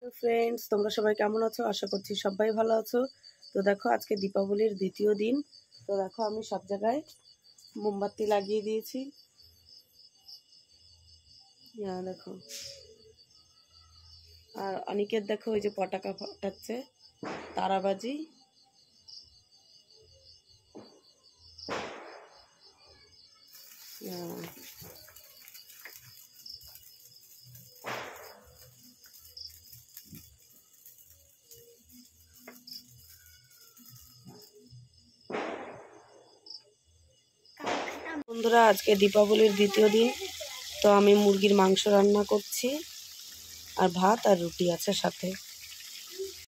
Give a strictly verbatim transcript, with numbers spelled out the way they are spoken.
তো ফ্রেন্ডস, তোমরা সবাই কেমন আছো? আশা করছি সবাই ভালো আছো। তো দেখো, আজকে দীপাবলির দ্বিতীয় দিন। তো দেখো, আমি সব জায়গায় মোমবাতি লাগিয়ে দিয়েছি। দেখো, আর অনেকের দেখো ওই যে পটাকা ফাটাচ্ছে, তারাবাজি। বন্ধুরা, আজকে দীপাবলির দ্বিতীয় দিন। তো আমি মুরগির মাংস রান্না করছি, আর ভাত আর রুটি আছে সাথে।